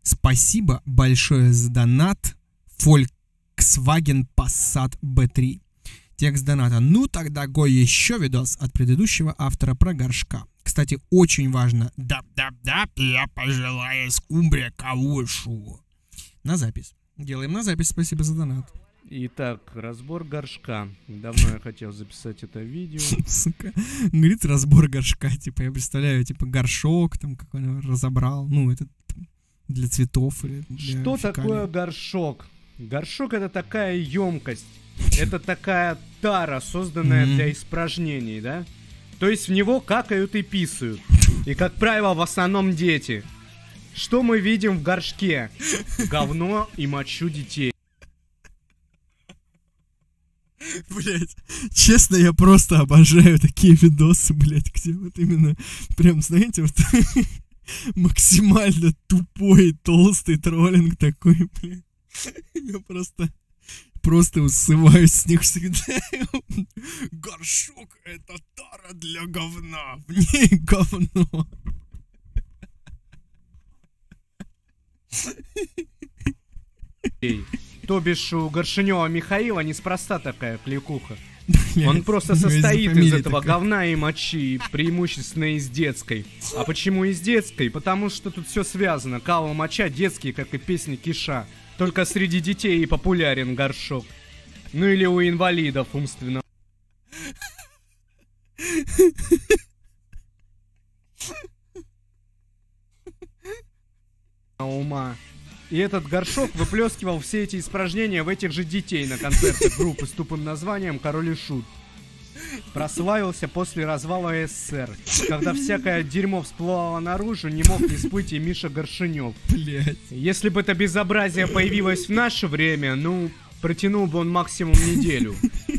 Спасибо большое за донат. Volkswagen Passat B3. Текст доната. Ну, тогда го еще видос от предыдущего автора про горшка. Кстати, очень важно. Да, я пожелаю скумбрия каушу. На запись. Делаем на запись. Спасибо за донат. Итак, разбор горшка. Давно я хотел записать это видео. Сука. Говорит, разбор горшка. Типа, я представляю, типа, горшок, там, как он разобрал. Ну, это для цветов или для Что фекалий. такое горшок? Горшок — это такая емкость. Это такая тара, созданная для испражнений, да? То есть в него какают и писают. И, как правило, в основном дети. Что мы видим в горшке? Говно и мочу детей. Блять, честно, я просто обожаю такие видосы, блять, где вот именно, прям, знаете, вот максимально тупой, толстый троллинг такой, блядь. Я просто усываюсь с них всегда. Горшок — это тара для говна, в ней говно. То бишь у Горшенева Михаила неспроста такая кликуха. Блядь, Он просто у него состоит из фамилия этого такая. говна и мочи, преимущественно из детской. А почему из детской? Потому что тут все связано. Кава, моча, детские, как и песни Киша. Только среди детей и популярен горшок. Ну или у инвалидов умственно. Ума. И этот горшок выплескивал все эти испражнения в этих же детей на концертах группы с тупым названием «Король и Шут». Прославился после развала СССР. Когда всякое дерьмо всплывало наружу, не мог не всплыть и Миша Горшенев. Блять. Если бы это безобразие появилось в наше время, ну, протянул бы он максимум неделю.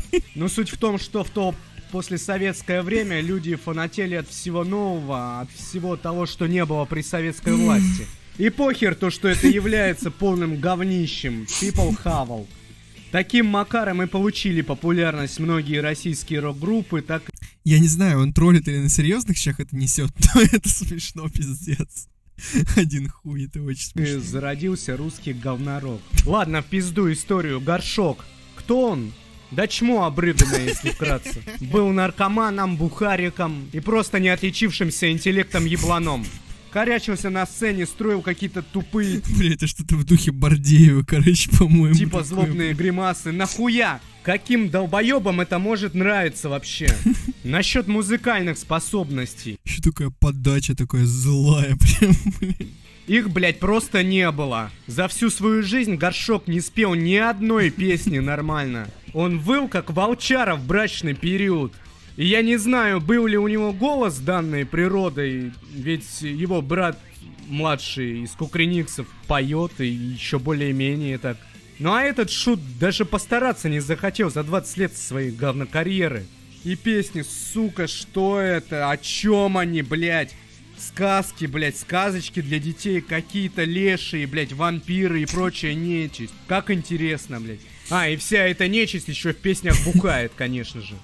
Но суть в том, что в то послесоветское время люди фанатели от всего нового, от всего того, что не было при советской власти. И похер то, что это является полным говнищем. People хавал. Таким макаром и получили популярность многие российские рок-группы, так... Я не знаю, он троллит или на серьезных щах это несет, но это смешно, пиздец. Один хуй, это очень и смешно. зародился русский говнорок. Ладно, в пизду историю. Горшок. Кто он? Да чмо обрыганное, если вкратце. Был наркоманом, бухариком и просто не отличившимся интеллектом ебланом. Корячился на сцене, строил какие-то тупые, Бля, это что-то в духе Бардеева, короче, по-моему. типа такое. злобные гримасы. Нахуя? Каким долбоебам это может нравиться вообще? Насчет музыкальных способностей. Еще такая подача такая злая, прям, блядь. Их, блядь, просто не было. За всю свою жизнь Горшок не спел ни одной песни нормально. Он выл, как волчара в брачный период. И я не знаю, был ли у него голос данной природой, ведь его брат младший из Кукрыниксов поет и еще более-менее так. Ну а этот шут даже постараться не захотел за 20 лет своей говнокарьеры. И песни, сука, что это? О чем они, блядь? Сказки, блядь, сказочки для детей, какие-то лешие, блядь, вампиры и прочая нечисть. Как интересно, блядь. А, и вся эта нечисть еще в песнях бухает, конечно же.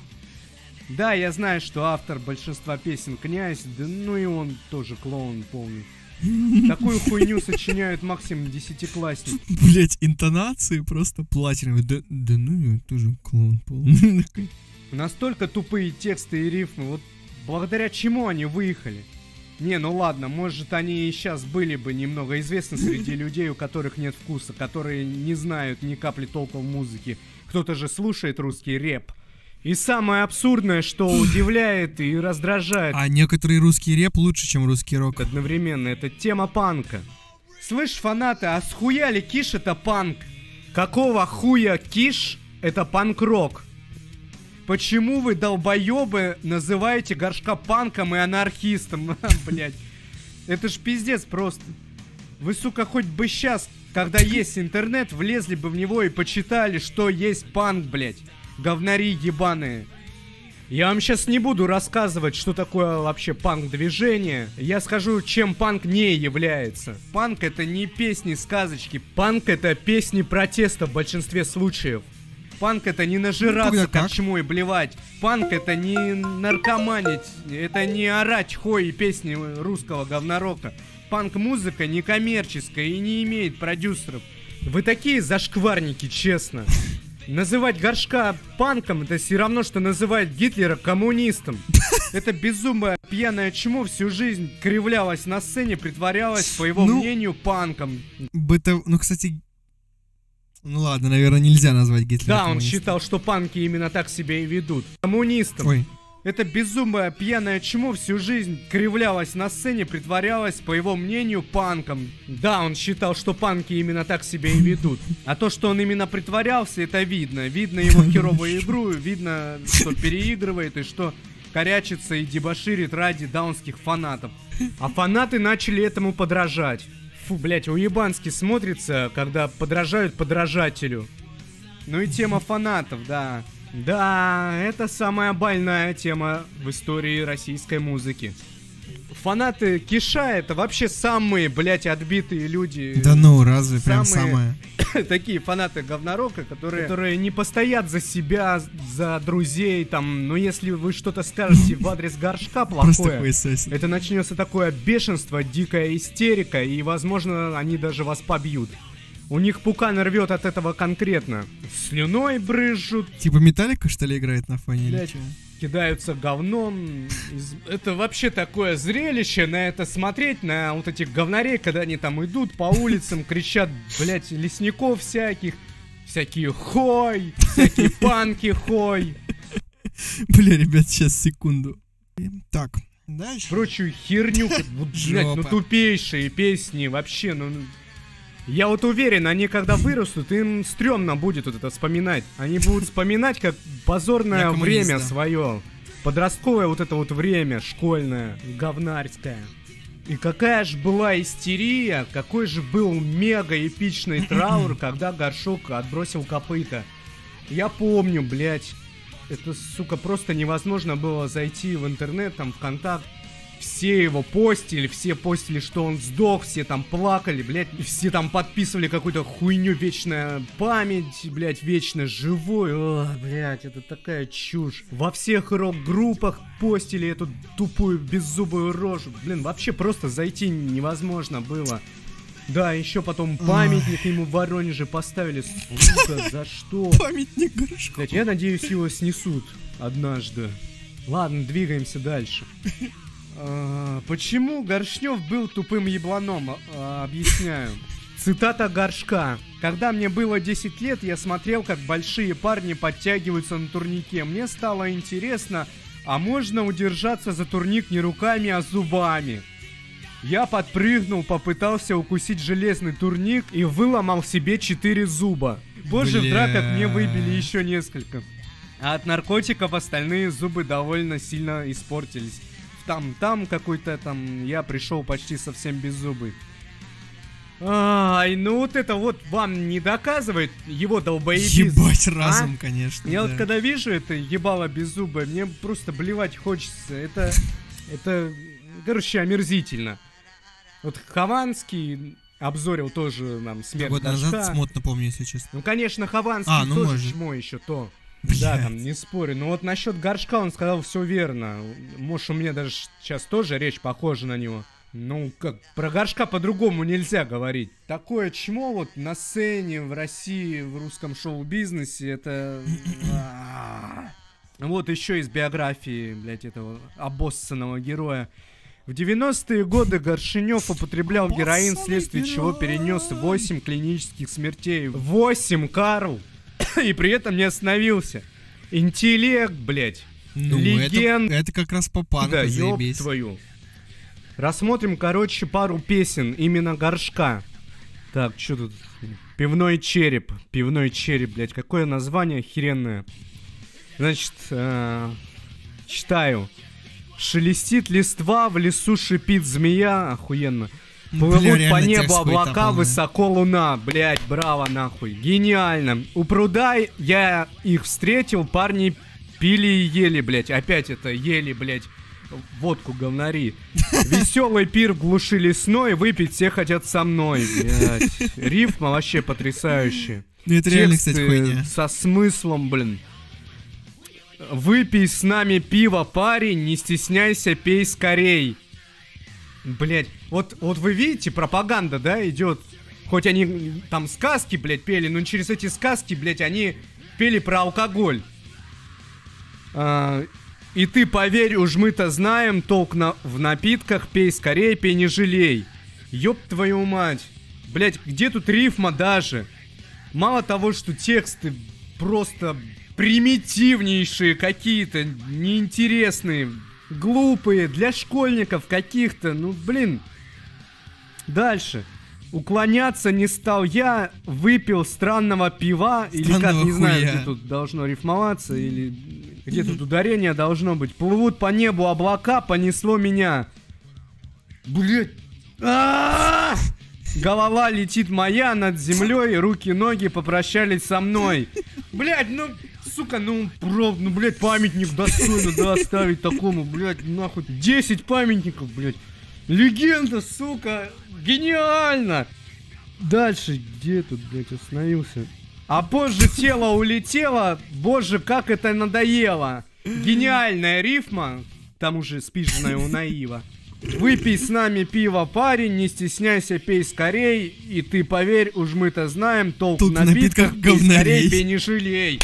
Да, я знаю, что автор большинства песен князь, да ну и он тоже клоун полный. Такую хуйню сочиняют максимум десятиклассники. Блять, интонации просто платиновые. Да ну я тоже клоун полный. Настолько тупые тексты и рифмы, вот благодаря чему они выехали? Не, ну ладно, может они и сейчас были бы немного известны среди людей, у которых нет вкуса, которые не знают ни капли толка в музыке. Кто-то же слушает русский рэп. И самое абсурдное, что удивляет и раздражает А некоторый русский рэп лучше, чем русский рок. одновременно, это тема панка. Слышь, фанаты, а схуяли Киш это панк? Какого хуя Киш это панк-рок? Почему вы, долбоебы, называете Горшка панком и анархистом? Блять, это ж пиздец просто. Вы, сука, хоть бы сейчас, когда есть интернет, влезли бы в него и почитали, что есть панк, блять. Говнари ебаные. Я вам сейчас не буду рассказывать, что такое вообще панк-движение. Я скажу, чем панк не является. Панк — это не песни-сказочки. Панк — это песни протеста в большинстве случаев. Панк — это не нажираться, тогда как чмо и блевать. Панк — это не наркоманить. Это не орать хой и песни русского говнорока. панк-музыка некоммерческая и не имеет продюсеров. Вы такие зашкварники, честно. Называть Горшка панком — это все равно, что называть Гитлера коммунистом. Это безумное пьяное чмо всю жизнь кривлялось на сцене, притворялось, по его мнению, панком. Ну, кстати... Ну ладно, наверное, нельзя назвать Гитлера Да, коммунистом. он считал, что панки именно так себя и ведут. Коммунистом. Ой. Это безумное пьяное чмо всю жизнь кривлялось на сцене, притворялось, по его мнению, панком. Да, он считал, что панки именно так себя и ведут. А то, что он именно притворялся, это видно. Видно его херовую игру, видно, что переигрывает и что корячится и дебоширит ради даунских фанатов. А фанаты начали этому подражать. Фу, блять, уебански смотрится, когда подражают подражателю. Ну и тема фанатов, да. Да, это самая больная тема в истории российской музыки. Фанаты Киша — это вообще самые, блять, отбитые люди. Да ну, разве прям самое? Такие фанаты говнорока, которые не постоят за себя, за друзей, там, но если вы что-то скажете в адрес Горшка плохое, это начнется такое бешенство, дикая истерика, и, возможно, они даже вас побьют. У них пукан рвет от этого конкретно. Слюной брызжут. Типа Металлика, что ли, играет на фоне? Блядь, кидаются говном. Это вообще такое зрелище, на это смотреть, на вот этих говнарей, когда они там идут по улицам, кричат, блядь, лесников всяких. Всякие хой, всякие панки хой. Бля, ребят, сейчас, секунду. Так, дальше. Прочую херню, блядь, ну тупейшие песни вообще, ну... Я вот уверен, они когда вырастут, им стрёмно будет вот это вспоминать. Они будут вспоминать как позорное время свое. Подростковое вот это вот время, школьное, говнарское. И какая же была истерия, какой же был мега эпичный траур, когда Горшок отбросил копыта. Я помню, блядь, это, сука, просто невозможно было зайти в интернет, там, ВКонтакт. Все его постили, что он сдох, все там плакали, блядь, все там подписывали какую-то хуйню, вечная память, блядь, вечно живой. О, блядь, это такая чушь. Во всех рок-группах постили эту тупую беззубую рожу. Блин, вообще просто зайти невозможно было. Да, еще потом памятник ему в Воронеже поставили. Сука, за что? Памятник Горшку. Блядь, я надеюсь, его снесут однажды. Ладно, двигаемся дальше. Почему Горшнев был тупым ебланом? Объясняю. Цитата Горшка. Когда мне было 10 лет, я смотрел, как большие парни подтягиваются на турнике. Мне стало интересно, а можно удержаться за турник не руками, а зубами? Я подпрыгнул, попытался укусить железный турник и выломал себе 4 зуба. Позже в драках мне выбили еще несколько. А от наркотиков остальные зубы довольно сильно испортились. Там какой-то там, я пришел почти совсем беззубый. Ай, ну вот это вот вам не доказывает его долбоебизм. Ебать разум, конечно. Я вот когда вижу это ебало беззубое, мне просто блевать хочется. Это, короче, омерзительно. Вот Хованский обзорил тоже нам смерть год Горшка. назад смутно помню, если честно. Ну, конечно, Хованский тоже может. чмо еще то. Блядь. Да, там, не спорю. Но вот насчет Горшка он сказал все верно. Может, у меня даже сейчас тоже речь похожа на него. Ну, как, про Горшка по-другому нельзя говорить. Такое чмо вот на сцене в России, в русском шоу-бизнесе, это... Вот еще из биографии, блядь, этого обоссанного героя. В 90-е годы Горшенев употреблял героин, вследствие чего перенес 8 клинических смертей. 8, Карл! И при этом не остановился. Интеллект, блядь. Ну, легенд. Это как раз по панку, да, заебись. ёб твою. Рассмотрим, короче, пару песен именно Горшка. Так, что тут? Пивной череп. Пивной череп, блядь. Какое название охеренное. Значит, читаю. Шелестит листва, в лесу шипит змея. Охуенно. Плывут по небу облака, высоко луна. Блять, браво нахуй. Гениально. У пруда я их встретил, парни пили и ели, блять. Опять это ели, блять. Водку говнари. Веселый пир в глуши лесной, выпить все хотят со мной, блять. Рифма вообще потрясающая. Ну это реально, кстати, хуйня. Со смыслом, блин. Выпей с нами пиво, парень, не стесняйся, пей скорей. Блять, вот вы видите, пропаганда, да, идет. Хоть они там сказки, блять, пели, но через эти сказки, блять, они пели про алкоголь. И ты поверь, уж мы-то знаем толк в напитках, пей скорее, пей не жалей. Ёб твою мать. Блять, где тут рифма даже? Мало того, что тексты просто примитивнейшие какие-то, неинтересные, глупые, для школьников каких-то, ну блин. Дальше. Уклоняться не стал я, выпил странного пива, или как, не знаю, где тут должно рифмоваться, или где тут ударение должно быть. Плывут по небу облака, понесло меня. Блять. Голова летит моя над землей, руки-ноги попрощались со мной. Блять, ну, сука, ну, правда, ну, блять, памятник достойно, да, оставить такому, блять, нахуй. 10 памятников, блять. Легенда, сука, гениально. Дальше, где тут, блять, остановился? А позже тело улетело, боже, как это надоело. Гениальная рифма, там уже спиженная у наива. Выпей с нами пиво, парень, не стесняйся, пей скорей. И ты поверь, уж мы-то знаем толк в напитках, пей скорей, пей не жалей.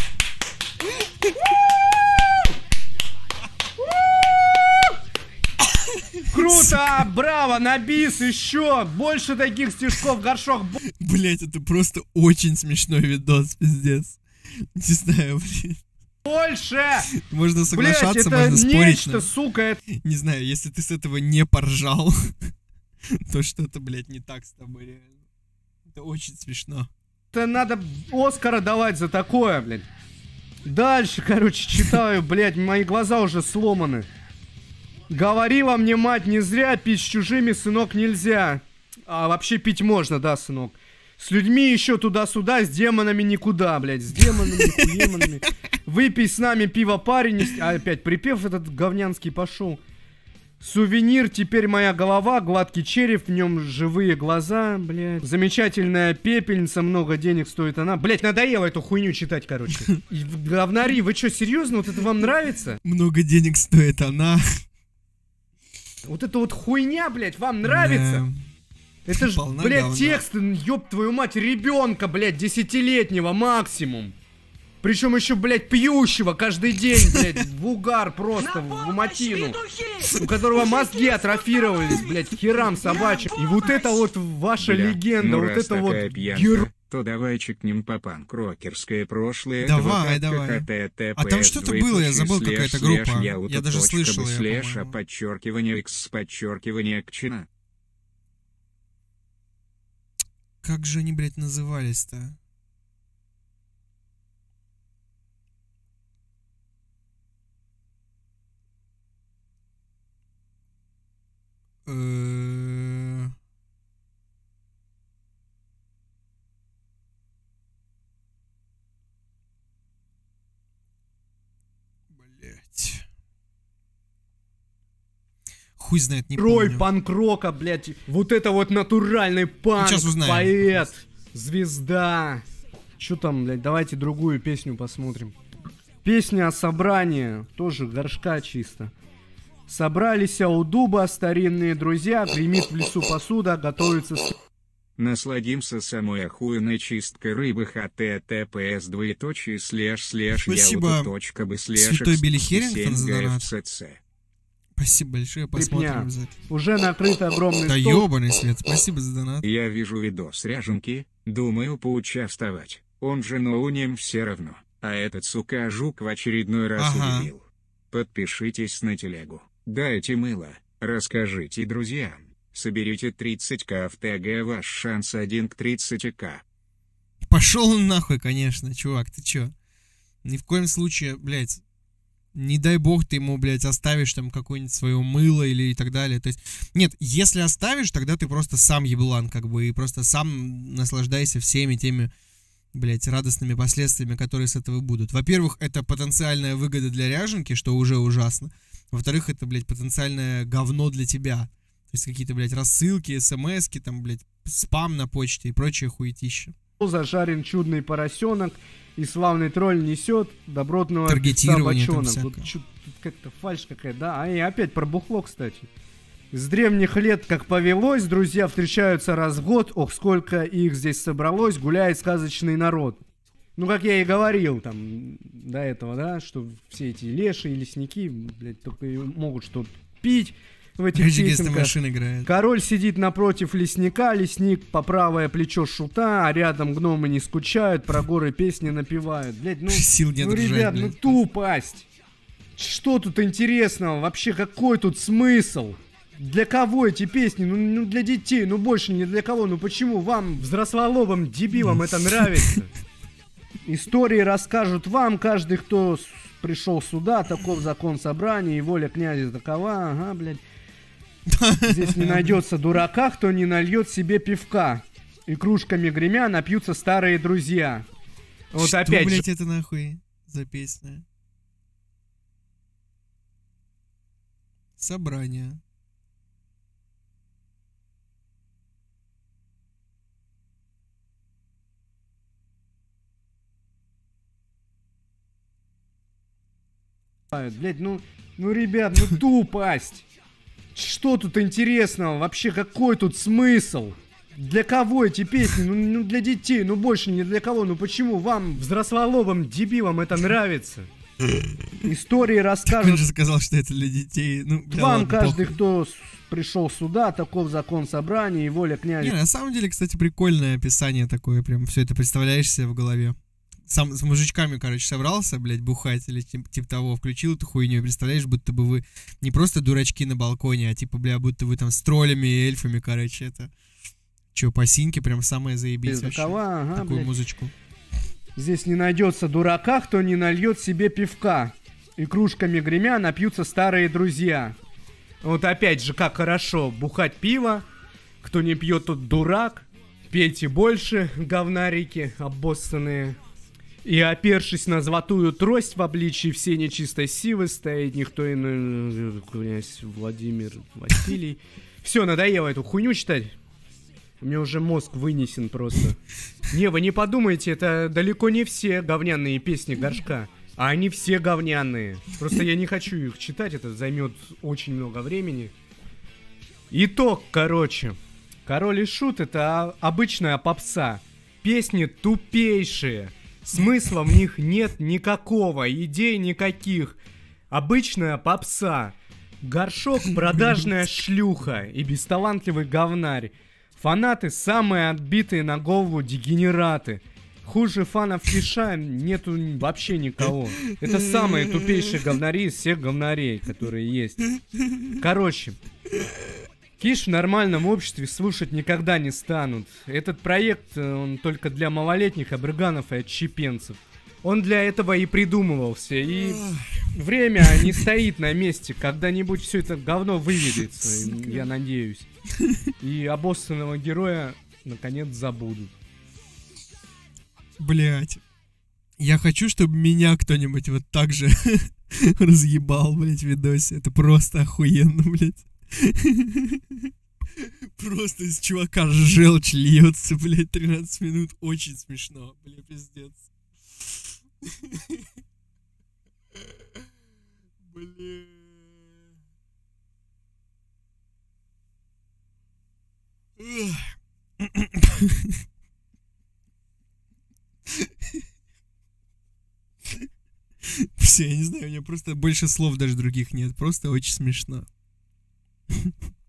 Круто, браво, на бис еще, больше таких стишков, Горшок. Блять, это просто очень смешной видос, пиздец. Не знаю, блин. Больше! Можно соглашаться, блять, можно спорить. Нечто, сука, это... Не знаю, если ты с этого не поржал, то что-то, блядь, не так с тобой реально. Это очень смешно. Это надо Оскара давать за такое, блядь. Дальше, короче, читаю, блядь, мои глаза уже сломаны. Говорила мне мать не зря, пить с чужими, сынок, нельзя. А вообще пить можно, да, сынок. С людьми еще туда-сюда, с демонами никуда, блядь. С демонами, хуемонами. Выпей с нами пиво, парень. А опять припев этот говнянский пошел. Сувенир, теперь моя голова, гладкий череп, в нем живые глаза, блядь. Замечательная пепельница, много денег стоит она. Блядь, надоело эту хуйню читать, короче. И говнари, вы что, серьезно? Вот это вам нравится? Много денег стоит она. Вот эта вот хуйня, блядь, вам нравится? Это ж, блядь, говна. Тексты, ёб твою мать, ребенка, блядь, 10-летнего максимум. Причем еще, блядь, пьющего каждый день, блядь, в угар просто, в матину. У которого мозги атрофировались, блядь, к херам собачьим. И вот это вот ваша легенда, ну вот это вот герой. То давай чекнем по панк-рокерское прошлое. Давай. А там что-то было, я забыл, какая-то группа. Я даже слышал ее, а подчеркивание x подчеркивание кчина. Как же они, блядь, назывались-то? Блять. Хуй знает, не помню. Рой панк-рока, блядь. Вот это вот натуральный панк, сейчас узнаем. Поэт, звезда. Чё там, блядь, давайте другую песню посмотрим. Песня о собрании, тоже Горшка чисто. Собрались у дуба старинные друзья, гремит в лесу посуда, готовится... Насладимся самой охуенной чисткой рыбы https Спасибо, Святой Билли Херрингтон за донат. Спасибо большое, посмотрим обязательно. Уже накрыт огромный да стол. ёбаный свет, спасибо за донат. Я вижу видос ряженки, думаю поучаствовать. Он же ноунем все равно. А этот сука жук в очередной раз удивил. Подпишитесь на телегу, дайте мыло, расскажите друзьям. Соберите 30к в ТГ, ваш шанс 1 к 30к. Пошел он нахуй, конечно, чувак, ты чё? Ни в коем случае, блядь, не дай бог ты ему, блядь, оставишь там какое-нибудь свое мыло или и так далее. То есть, нет, если оставишь, тогда ты просто сам еблан, как бы, и просто сам наслаждайся всеми теми, блядь, радостными последствиями, которые с этого будут. Во-первых, это потенциальная выгода для ряженки, что уже ужасно. Во-вторых, это, блядь, потенциальное говно для тебя. То есть какие-то, блядь, рассылки, смс-ки, там, блядь, спам на почте и прочее хуетище. Зажарен чудный поросенок, и славный тролль несет добротного таргетирование бочонок. там Вот тут как-то фальшь какая-то, да? А и опять про бухло, кстати. С древних лет, как повелось, друзья встречаются раз в год. Ох, сколько их здесь собралось, гуляет сказочный народ. Ну, как я и говорил там до этого, да, что все эти леши и лесники, блядь, только и могут что пить в этих песенках. Король сидит напротив лесника, лесник по правое плечо шута, а рядом гномы не скучают, про горы песни напевают. Блядь, сил нет, ребят, ну тупость. Что тут интересного? Вообще, какой тут смысл? Для кого эти песни? Ну для детей, ну больше не для кого. Ну почему вам, взрослолобым дебилам, это нравится? Истории расскажут вам, каждый, кто пришел сюда, таков закон собрания, и воля князя такова, ага, блядь. Здесь не найдется дурака, кто не нальет себе пивка. И кружками гремя напьются старые друзья. Вот что, опять блядь, это нахуй за песня? Собрание. Блядь, ну ребят, ну тупость. Что тут интересного? Вообще, какой тут смысл? Для кого эти песни? Ну для детей, ну больше не для кого. Ну почему вам, взрослолобым дебилам, это нравится? Истории расскажут. Он же сказал, что это для детей. Ну, вам, каждый, кто пришел сюда, таков закон собрания и воля князя. Не, на самом деле, кстати, прикольное описание такое. Прям все это представляешь себе в голове. Сам с мужичками, короче, собрался, блядь, бухать или типа того, включил эту хуйню, и представляешь, будто бы вы не просто дурачки на балконе, а типа, бля, будто вы там с троллями и эльфами, короче, это... Че, по синьке прям самое заебись вообще. Ага, такую блядь. Музычку. Здесь не найдется дурака, кто не нальет себе пивка. И кружками гремя напьются старые друзья. Вот опять же, как хорошо бухать пиво. Кто не пьет, тот дурак. Пейте больше, говнарики обоссанные. И опершись на золотую трость в обличии всей нечистой силы, стоит никто иной, князь Владимир Василий. Все, надоело эту хуйню читать. У меня уже мозг вынесен просто. Не, вы не подумайте, это далеко не все говняные песни Горшка. А они все говняные. Просто я не хочу их читать, это займет очень много времени. Итог, короче. Король и Шут — это обычная попса. Песни тупейшие. Смысла в них нет никакого, идей никаких. Обычная попса. Горшок — продажная шлюха и бесталантливый говнарь. Фанаты — самые отбитые на голову дегенераты. Хуже фанов Фиша нету вообще никого. Это самые тупейшие говнари из всех говнарей, которые есть. Короче, Киш в нормальном обществе слушать никогда не станут. Этот проект, он только для малолетних абрыганов и отщепенцев. Он для этого и придумывался. И время не стоит на месте. Когда-нибудь все это говно выведется, я надеюсь. И обоссанного героя наконец забудут. Блять. Я хочу, чтобы меня кто-нибудь вот так же разъебал, блять, в видосе. Это просто охуенно, блять. Просто из чувака желчь льется, блять, 13 минут. Очень смешно, бля, пиздец. Бля. Все, я не знаю, у меня просто больше слов даже других нет. Просто очень смешно.